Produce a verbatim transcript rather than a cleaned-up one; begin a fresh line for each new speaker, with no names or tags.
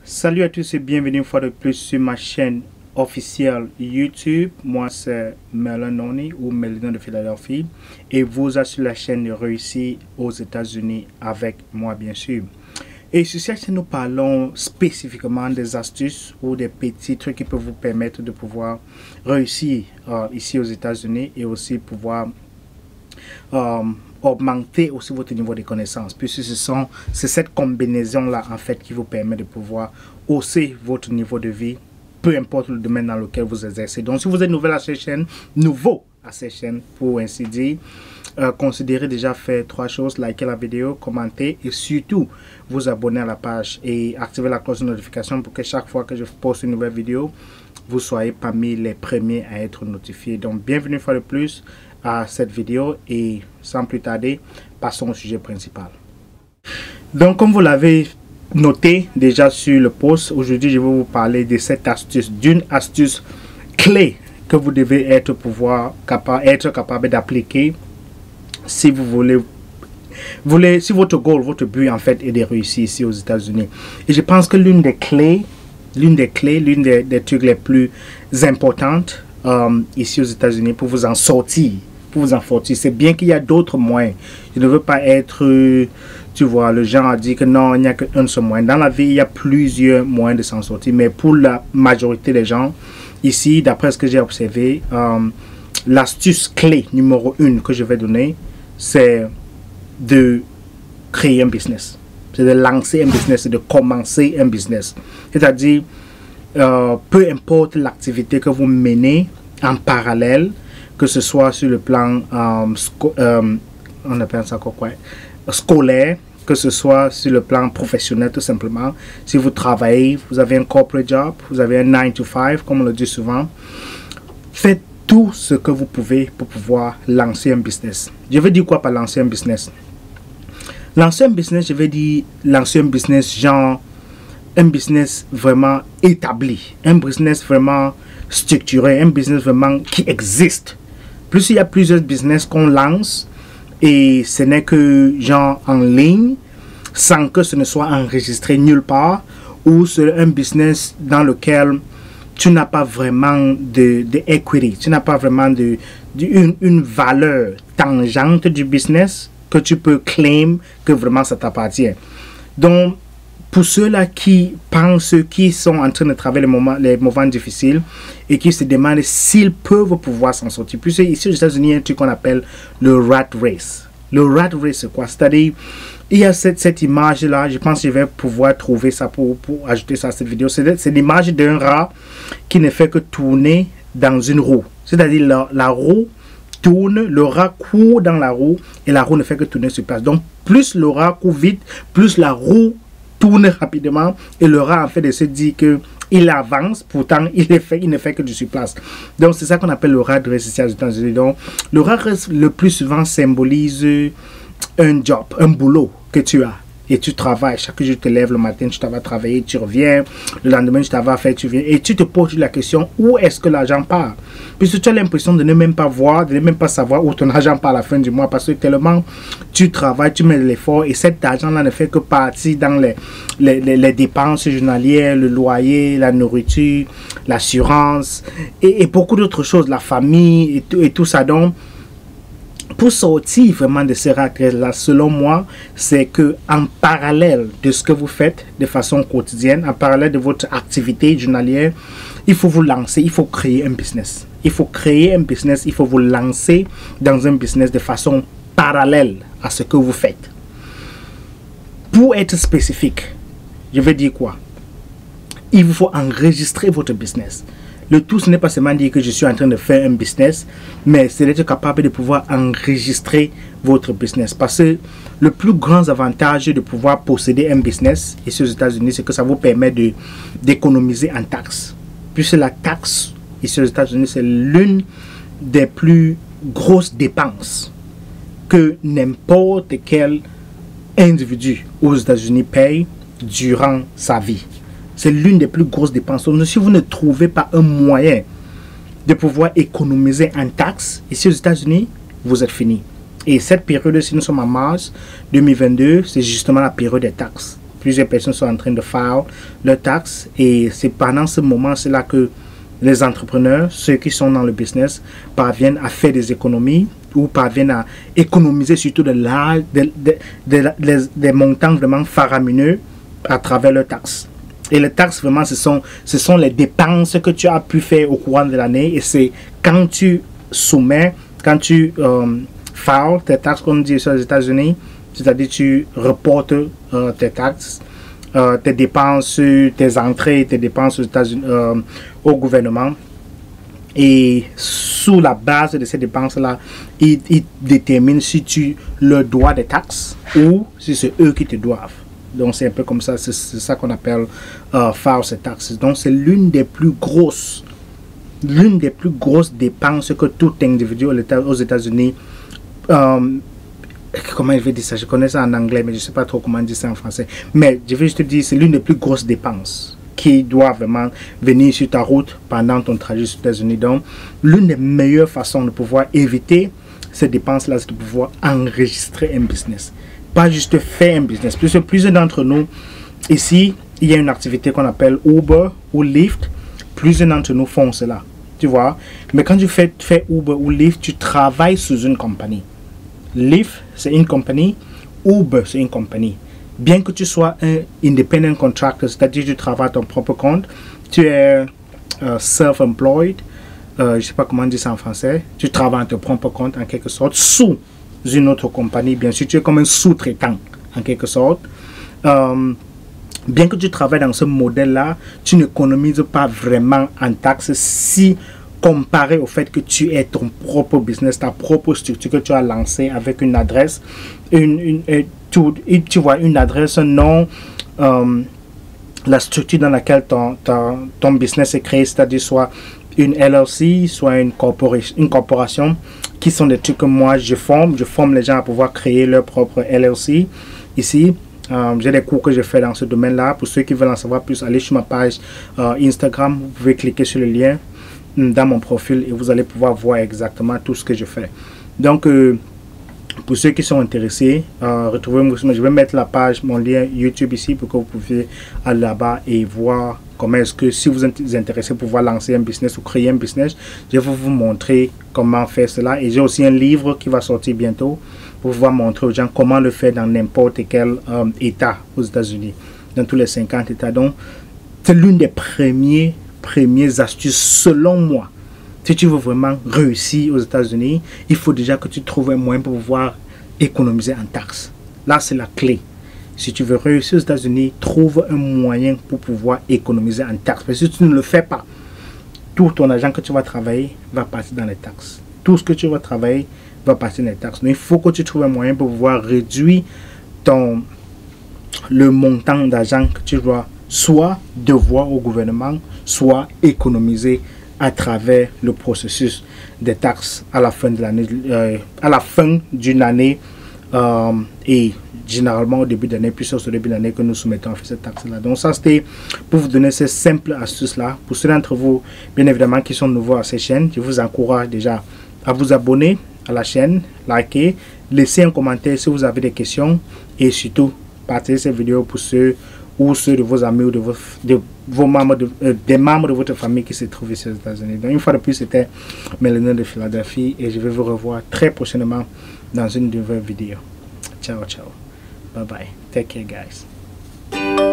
Salut à tous et bienvenue une fois de plus sur ma chaîne officielle YouTube. Moi c'est Merlin Noni ou Merlin de Philadelphie et vous êtes sur la chaîne de Réussir aux États-Unis avec moi bien sûr. Et sur cette chaîne nous parlons spécifiquement des astuces ou des petits trucs qui peuvent vous permettre de pouvoir réussir euh, ici aux États-Unis et aussi pouvoir euh, augmenter aussi votre niveau de connaissances, puisque ce sont c'est cette combinaison là en fait qui vous permet de pouvoir hausser votre niveau de vie, peu importe le domaine dans lequel vous exercez. Donc si vous êtes nouvel à cette chaîne, nouveau à cette chaîne pour ainsi dire, euh, considérez déjà faire trois choses: liker la vidéo, commenter et surtout vous abonner à la page et activer la cloche de notification pour que chaque fois que je poste une nouvelle vidéo, vous soyez parmi les premiers à être notifiés. Donc bienvenue une fois de plus à cette vidéo et sans plus tarder, passons au sujet principal. Donc comme vous l'avez noté déjà sur le post, aujourd'hui je vais vous parler de cette astuce, d'une astuce clé que vous devez être pouvoir capable être capable d'appliquer si vous voulez voulez si votre goal, votre but en fait est de réussir ici aux États-Unis. Et je pense que l'une des clés l'une des clés l'une des, des trucs les plus importantes euh, ici aux États-Unis pour vous en sortir pour vous en sortir, c'est bien qu'il y a d'autres moyens. Je ne veux pas être euh, tu vois, le genre a dit que non, il n'y a qu'un seul moyen. Dans la vie, il y a plusieurs moyens de s'en sortir, mais pour la majorité des gens ici, d'après ce que j'ai observé, euh, l'astuce clé numéro une que je vais donner, c'est de créer un business. C'est de lancer un business, c'est de commencer un business. C'est-à-dire, euh, peu importe l'activité que vous menez en parallèle, que ce soit sur le plan euh, euh, on appelle ça quoi, quoi, scolaire, que ce soit sur le plan professionnel tout simplement. Si vous travaillez, vous avez un corporate job, vous avez un nine to five comme on le dit souvent, faites tout ce que vous pouvez pour pouvoir lancer un business. Je veux dire quoi par lancer un business? Lancer un business, je veux dire lancer un business genre un business vraiment établi, un business vraiment structuré, un business vraiment qui existe. Plus il y a plusieurs business qu'on lance et ce n'est que genre en ligne sans que ce ne soit enregistré nulle part, ou c'est un business dans lequel tu n'as pas vraiment de, de equity, tu n'as pas vraiment de, de une, une valeur tangente du business que tu peux claim que vraiment ça t'appartient. Donc pour ceux-là qui pensent, qui sont en train de travailler les moments, les moments difficiles et qui se demandent s'ils peuvent pouvoir s'en sortir. Puis ici aux États-Unis, il y a un truc qu'on appelle le rat race. Le rat race, c'est quoi? C'est-à-dire, il y a cette, cette image-là, je pense que je vais pouvoir trouver ça pour, pour ajouter ça à cette vidéo. C'est l'image d'un rat qui ne fait que tourner dans une roue. C'est-à-dire, la, la roue tourne, le rat court dans la roue et la roue ne fait que tourner sur place. Donc, plus le rat court vite, plus la roue tourne rapidement et le rat en fait de se dire que il avance, pourtant il, est fait, il ne fait que du sur place. Donc c'est ça qu'on appelle le rat race ici aux États-Unis. Donc le rat race le plus souvent symbolise un job, un boulot que tu as et tu travailles. Chaque jour tu te lèves le matin, tu t'en vas travailler, tu reviens, le lendemain tu t'en vas faire, tu viens et tu te poses la question: où est-ce que l'argent part? Puisque tu as l'impression de ne même pas voir, de ne même pas savoir où ton argent part à la fin du mois, parce que tellement tu travailles, tu mets de l'effort et cet argent-là ne fait que partir dans les, les, les, les dépenses journalières, le loyer, la nourriture, l'assurance et, et beaucoup d'autres choses, la famille et tout, et tout ça. Donc pour sortir vraiment de ces rat race-là, selon moi, c'est que en parallèle de ce que vous faites de façon quotidienne, en parallèle de votre activité journalière, il faut vous lancer, il faut créer un business. Il faut créer un business, il faut vous lancer dans un business de façon parallèle à ce que vous faites. Pour être spécifique, je vais dire quoi? Il vous faut enregistrer votre business. Le tout, ce n'est pas seulement dire que je suis en train de faire un business, mais c'est d'être capable de pouvoir enregistrer votre business. Parce que le plus grand avantage de pouvoir posséder un business ici aux États-Unis, c'est que ça vous permet de d'économiser en taxes. Puisque la taxe ici aux États-Unis, c'est l'une des plus grosses dépenses que n'importe quel individu aux États-Unis paye durant sa vie. C'est l'une des plus grosses dépenses. Donc, si vous ne trouvez pas un moyen de pouvoir économiser en taxes ici aux États-Unis, vous êtes fini. Et cette période, si nous sommes en mars deux mille vingt-deux, c'est justement la période des taxes. Plusieurs personnes sont en train de faire leurs taxes et c'est pendant ce moment, c'est là que les entrepreneurs, ceux qui sont dans le business, parviennent à faire des économies ou parviennent à économiser surtout de la, de, de, de, de, des, des montants vraiment faramineux à travers leurs taxes. Et les taxes, vraiment, ce sont, ce sont les dépenses que tu as pu faire au courant de l'année. Et c'est quand tu soumets, quand tu euh, files tes taxes, comme on dit aux États-Unis, c'est-à-dire tu reportes euh, tes taxes, euh, tes dépenses, tes entrées, tes dépenses aux États-Unis, euh, au gouvernement. Et sous la base de ces dépenses-là, ils, ils déterminent si tu leur dois des taxes ou si c'est eux qui te doivent. Donc c'est un peu comme ça, c'est ça qu'on appelle euh, faire ces taxes. Donc c'est l'une des plus grosses, l'une des plus grosses dépenses que tout individu aux États-Unis, euh, comment je vais dire ça, je connais ça en anglais, mais je ne sais pas trop comment dire ça en français. Mais je vais juste te dire, c'est l'une des plus grosses dépenses qui doit vraiment venir sur ta route pendant ton trajet aux États-Unis. Donc l'une des meilleures façons de pouvoir éviter ces dépenses-là, c'est de pouvoir enregistrer un business. Pas juste faire un business. Plusieurs, plusieurs d'entre nous, ici, il y a une activité qu'on appelle Uber ou Lyft. Plusieurs d'entre nous font cela, tu vois. Mais quand tu fais, fais Uber ou Lyft, tu travailles sous une compagnie. Lyft, c'est une compagnie. Uber, c'est une compagnie. Bien que tu sois un independent contractor, c'est-à-dire que tu travailles à ton propre compte, tu es uh, self-employed, uh, je ne sais pas comment dire ça en français, tu travailles à ton propre compte en quelque sorte, sous une autre compagnie, bien sûr, tu es comme un sous-traitant en quelque sorte. Euh, bien que tu travailles dans ce modèle-là, tu n'économises pas vraiment en taxes si comparé au fait que tu es ton propre business, ta propre structure que tu as lancée avec une adresse, une, une, une tu, tu vois, une adresse, un nom, euh, la structure dans laquelle ton, ton, ton business est créé, c'est-à-dire soit une L L C, soit une corporation, une corporation, qui sont des trucs que moi je forme. Je forme les gens à pouvoir créer leur propre L L C. Ici, euh, j'ai des cours que je fais dans ce domaine-là. Pour ceux qui veulent en savoir plus, allez sur ma page euh, Instagram. Vous pouvez cliquer sur le lien dans mon profil et vous allez pouvoir voir exactement tout ce que je fais. Donc, euh, pour ceux qui sont intéressés, euh, retrouvez-moi. Je vais mettre la page, mon lien YouTube ici pour que vous puissiez aller là-bas et voir comment est-ce que, si vous êtes intéressé pour pouvoir lancer un business ou créer un business, je vais vous montrer comment faire cela. Et j'ai aussi un livre qui va sortir bientôt pour pouvoir montrer aux gens comment le faire dans n'importe quel euh, État aux États-Unis, dans tous les cinquante États. Donc, c'est l'une des premières, premières astuces selon moi. Si tu veux vraiment réussir aux États-Unis, il faut déjà que tu trouves un moyen pour pouvoir économiser en taxes. Là, c'est la clé. Si tu veux réussir aux États-Unis, trouve un moyen pour pouvoir économiser en taxes. Parce que si tu ne le fais pas, tout ton argent que tu vas travailler va partir dans les taxes. Tout ce que tu vas travailler va partir dans les taxes. Donc, il faut que tu trouves un moyen pour pouvoir réduire ton, le montant d'argent que tu dois soit devoir au gouvernement, soit économiser à travers le processus des taxes à la fin de l'année, euh, à la fin d'une année euh, et généralement au début d'année, puis c'est au début d'année que nous soumettons à faire cette taxe-là. Donc ça, c'était pour vous donner ces simples astuces-là. Pour ceux d'entre vous, bien évidemment, qui sont nouveaux à cette chaîne, je vous encourage déjà à vous abonner à la chaîne, liker, laisser un commentaire si vous avez des questions et surtout, partagez cette vidéo pour ceux ou ceux de vos amis ou de vos, de vos membres, de, euh, des membres de votre famille qui se trouvent ici aux États-Unis. Donc une fois de plus, c'était Mélanie de Philadelphie et je vais vous revoir très prochainement dans une nouvelle vidéo. Ciao, ciao. Bye bye. Take care, guys.